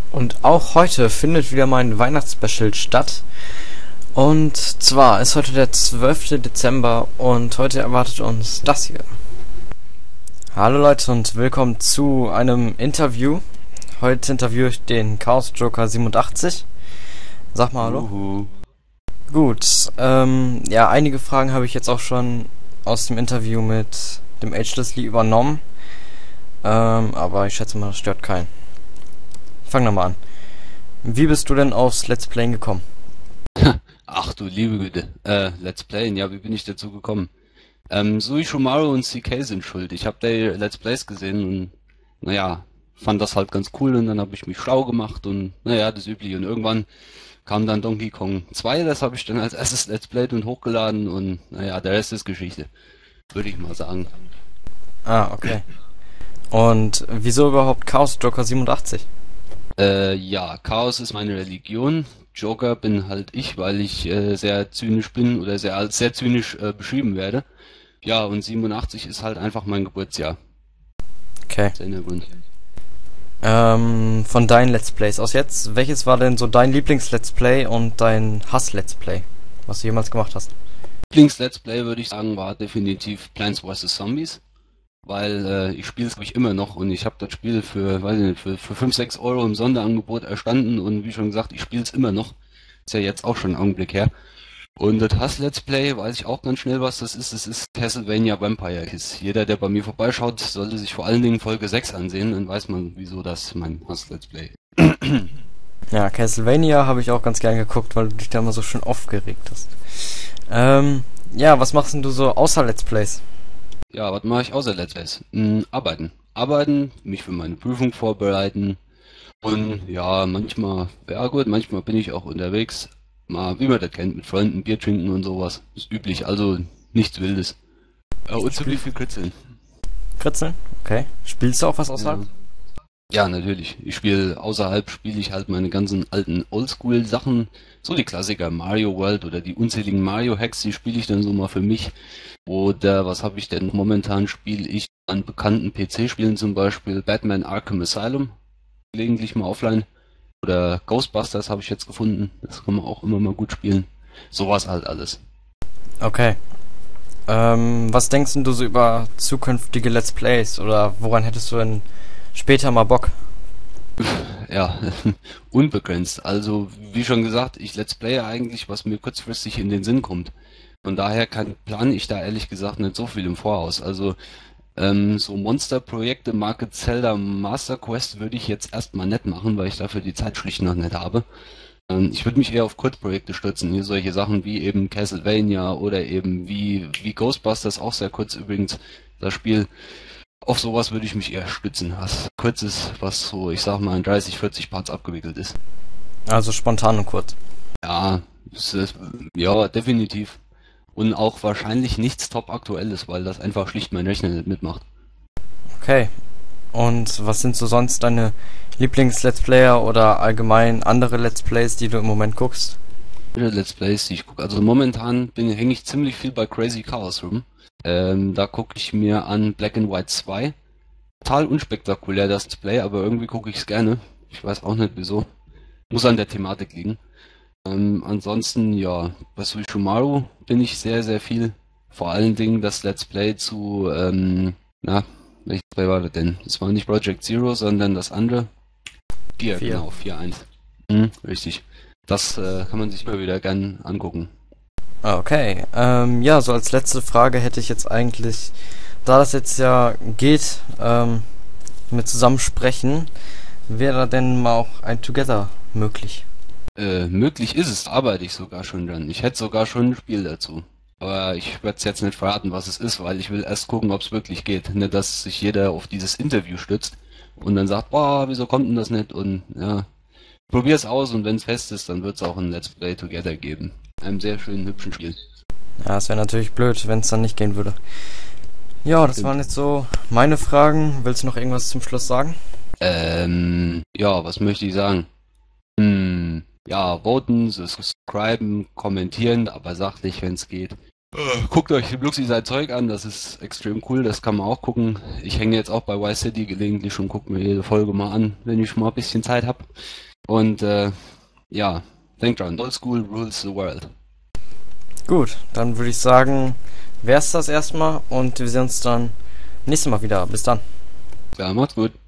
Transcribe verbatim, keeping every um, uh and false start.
Und auch heute findet wieder mein Weihnachtsspecial statt. Und zwar ist heute der zwölfte Dezember und heute erwartet uns das hier. Hallo Leute und willkommen zu einem Interview. Heute interviewe ich den Chaos Joker siebenundachtzig. Sag mal hallo. Uhu. Gut, ähm, ja, einige Fragen habe ich jetzt auch schon aus dem Interview mit dem Agelessly übernommen. Ähm, aber ich schätze mal, das stört keinen. Fang nochmal an. Wie bist du denn aufs Let's Playen gekommen? Ach du liebe Güte. Äh, Let's Playen, ja, wie bin ich dazu gekommen? Ähm, Suishomaru und C K sind schuld. Ich habe die Let's Plays gesehen und, naja, fand das halt ganz cool und dann habe ich mich schlau gemacht und, naja, das Übliche. Und irgendwann kam dann Donkey Kong zwei, das habe ich dann als erstes Let's Played und hochgeladen und, naja, der Rest ist Geschichte. Würde ich mal sagen. Ah, okay. Und wieso überhaupt Chaos Joker siebenundachtzig? Äh, ja, Chaos ist meine Religion. Joker bin halt ich, weil ich äh, sehr zynisch bin oder sehr als sehr zynisch äh, beschrieben werde. Ja, und siebenundachtzig ist halt einfach mein Geburtsjahr. Okay. Der Hintergrund. Ähm, von deinen Let's Plays aus jetzt, welches war denn so dein Lieblings-Let's Play und dein Hass-Let's Play, was du jemals gemacht hast? Lieblings-Let's Play würde ich sagen war definitiv Plants versus. Zombies, weil äh, ich spiele es glaube ich immer noch und ich habe das Spiel für, weiß ich nicht, für, für fünf, sechs Euro im Sonderangebot erstanden und wie schon gesagt, ich spiele es immer noch. Ist ja jetzt auch schon ein Augenblick her. Und das Hass-Let's Play, weiß ich auch ganz schnell, was das ist. Es ist Castlevania Vampire Kiss. Jeder, der bei mir vorbeischaut, sollte sich vor allen Dingen Folge sechs ansehen, dann weiß man, wieso das mein Hass-Let's Play. Ja, Castlevania habe ich auch ganz gern geguckt, weil du dich da immer so schön aufgeregt hast. Ähm, ja, was machst denn du so außer Let's Plays? Ja, was mache ich außer Let's Plays? Hm, arbeiten. Arbeiten, mich für meine Prüfung vorbereiten und ja, manchmal, ja gut, manchmal bin ich auch unterwegs. Mal, wie man das kennt, mit Freunden Bier trinken und sowas. Ist üblich, also nichts Wildes. Ja, und ziemlich viel Kritzeln. Kritzeln? Okay. Spielst du auch was außerhalb? Ja. Ja, natürlich. Ich spiele außerhalb spiele ich halt meine ganzen alten Oldschool-Sachen, so die Klassiker Mario World oder die unzähligen Mario-Hacks, die spiele ich dann so mal für mich. Oder was habe ich denn momentan spiele ich an bekannten P C-Spielen zum Beispiel Batman Arkham Asylum, gelegentlich mal offline. Oder Ghostbusters habe ich jetzt gefunden, das kann man auch immer mal gut spielen. Sowas halt alles. Okay. Ähm, was denkst denn du so über zukünftige Let's Plays oder woran hättest du denn später mal Bock? Ja, unbegrenzt. Also, wie schon gesagt, ich Let's Playe eigentlich, was mir kurzfristig in den Sinn kommt. Von daher kann, plane ich da ehrlich gesagt nicht so viel im Voraus. Also, ähm, so Monsterprojekte, Marke Zelda Master Quest würde ich jetzt erstmal nicht machen, weil ich dafür die Zeit schlicht noch nicht habe. Ähm, ich würde mich eher auf Kurzprojekte stürzen, hier solche Sachen wie eben Castlevania oder eben wie, wie Ghostbusters, auch sehr kurz übrigens, das Spiel. Auf sowas würde ich mich eher stützen, was kurz ist, was so, ich sag mal, in dreißig, vierzig Parts abgewickelt ist. Also spontan und kurz. Ja, es ist, ja, definitiv. Und auch wahrscheinlich nichts top aktuelles, weil das einfach schlicht mein Rechner nicht mitmacht. Okay. Und was sind so sonst deine Lieblings-Let's Player oder allgemein andere Let's Plays, die du im Moment guckst? Let's Plays, die ich gucke. Also momentan bin hänge ich ziemlich viel bei Crazy Chaos rum. Ähm, da gucke ich mir an Black and White zwei. Total unspektakulär das Display, aber irgendwie gucke ich es gerne. Ich weiß auch nicht wieso. Muss an der Thematik liegen. Ähm, ansonsten, ja, bei Suishomaru bin ich sehr, sehr viel. Vor allen Dingen das Let's Play zu, ähm, na, welches Play war das denn? Das war nicht Project Zero, sondern das andere. vier, Vier. genau, vier eins. Mhm, richtig. Das äh, kann man sich immer wieder gern angucken. Okay. Ähm, ja, so als letzte Frage hätte ich jetzt eigentlich, da das jetzt ja geht, ähm, mit zusammen sprechen, wäre denn mal auch ein Together möglich? Äh, möglich ist es, arbeite ich sogar schon dran. Ich hätte sogar schon ein Spiel dazu. Aber ich werde es jetzt nicht verraten, was es ist, weil ich will erst gucken, ob es wirklich geht. Nicht, dass sich jeder auf dieses Interview stützt und dann sagt, boah, wieso kommt denn das nicht? Und ja, probier's aus und wenn es fest ist, dann wird es auch ein Let's Play Together geben. Einem sehr schönen, hübschen Spiel. Ja, es wäre natürlich blöd, wenn es dann nicht gehen würde. Ja, das Stimmt. waren jetzt so meine Fragen. Willst du noch irgendwas zum Schluss sagen? Ähm, ja, was möchte ich sagen? Hm, ja, voten, subscriben, kommentieren, aber sachlich, wenn es geht. Äh, Guckt euch Luxi sein Zeug an, das ist extrem cool, das kann man auch gucken. Ich hänge jetzt auch bei Vice City gelegentlich und gucke mir jede Folge mal an, wenn ich mal ein bisschen Zeit habe. Und äh, ja, denkt dran, Old School rules the world. Gut, dann würde ich sagen, wär's das erstmal und wir sehen uns dann nächstes Mal wieder. Bis dann. Ja, macht's gut.